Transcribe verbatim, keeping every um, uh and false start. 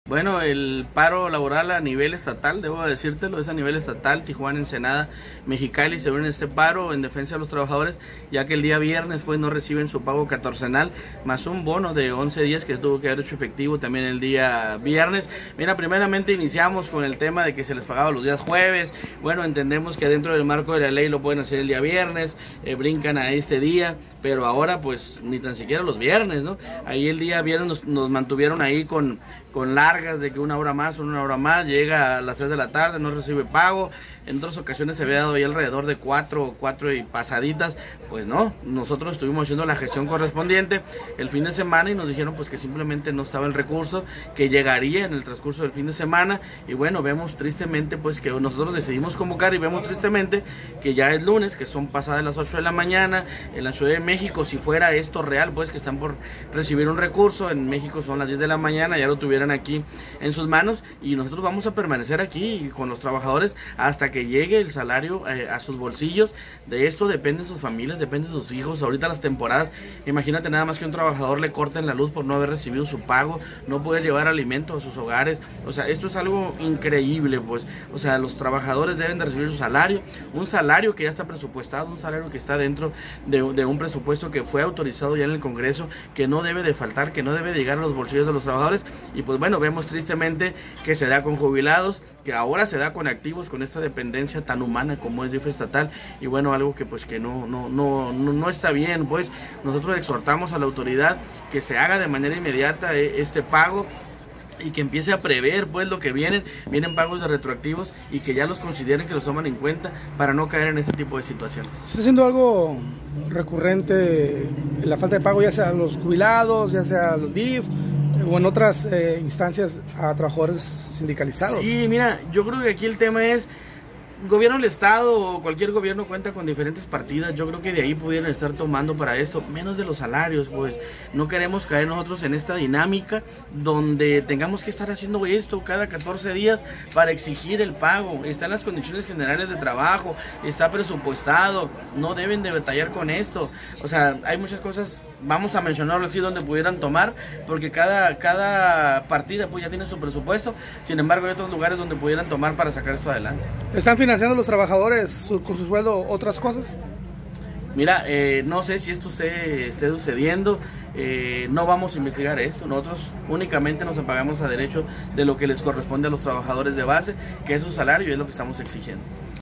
Bueno, el paro laboral a nivel estatal, debo decírtelo, es a nivel estatal. Tijuana, Ensenada, Mexicali se unen a este paro en defensa de los trabajadores, ya que el día viernes pues no reciben su pago catorcenal, más un bono de once días que tuvo que haber hecho efectivo también el día viernes. Mira, primeramente iniciamos con el tema de que se les pagaba los días jueves. Bueno, entendemos que dentro del marco de la ley lo pueden hacer el día viernes, eh, brincan a este día, pero ahora pues ni tan siquiera los viernes, ¿no? Ahí el día viernes nos, nos mantuvieron ahí con, con largas de que una hora más, una hora más, llega a las tres de la tarde, no recibe pago. En otras ocasiones se había dado ahí alrededor de cuatro, cuatro y pasaditas. Pues no, nosotros estuvimos haciendo la gestión correspondiente el fin de semana y nos dijeron pues que simplemente no estaba el recurso, que llegaría en el transcurso del fin de semana. Y bueno, vemos tristemente pues que nosotros decidimos convocar y vemos tristemente que ya es lunes, que son pasadas las ocho de la mañana en la Ciudad de México. Si fuera esto real, pues que están por recibir un recurso, en México son las diez de la mañana, ya lo tuvieran aquí en sus manos, y nosotros vamos a permanecer aquí con los trabajadores hasta que llegue el salario eh, a sus bolsillos. De esto dependen sus familias, dependen sus hijos. Ahorita las temporadas, imagínate nada más que un trabajador le corten la luz por no haber recibido su pago, no puede llevar alimento a sus hogares. O sea, esto es algo increíble, pues. O sea, los trabajadores deben de recibir su salario, un salario que ya está presupuestado, un salario que está dentro de, de un presupuesto que fue autorizado ya en el Congreso, que no debe de faltar, que no debe de llegar a los bolsillos de los trabajadores. Y pues bueno, vemos tristemente que se da con jubilados, que ahora se da con activos, con esta dependencia tan humana como es D I F estatal. Y bueno, algo que pues que no, no, no, no, no está bien. Pues nosotros exhortamos a la autoridad que se haga de manera inmediata este pago y que empiece a prever pues lo que vienen, vienen pagos de retroactivos, y que ya los consideren, que los toman en cuenta para no caer en este tipo de situaciones. ¿Está siendo algo recurrente la falta de pago, ya sea a los jubilados, ya sea a los D I F o en otras eh, instancias a trabajadores sindicalizados? Sí, mira, yo creo que aquí el tema es gobierno del estado o cualquier gobierno cuenta con diferentes partidas. Yo creo que de ahí pudieran estar tomando para esto, menos de los salarios. Pues no queremos caer nosotros en esta dinámica donde tengamos que estar haciendo esto cada catorce días para exigir el pago. Están las condiciones generales de trabajo, está presupuestado, no deben de batallar con esto. O sea, hay muchas cosas, vamos a mencionarlo así, donde pudieran tomar, porque cada, cada partida pues ya tiene su presupuesto. Sin embargo, hay otros lugares donde pudieran tomar para sacar esto adelante. ¿Están financiando los trabajadores su, con su sueldo otras cosas? Mira, eh, no sé si esto esté, esté sucediendo, eh, no vamos a investigar esto. Nosotros únicamente nos apagamos a derecho de lo que les corresponde a los trabajadores de base, que es su salario, y es lo que estamos exigiendo.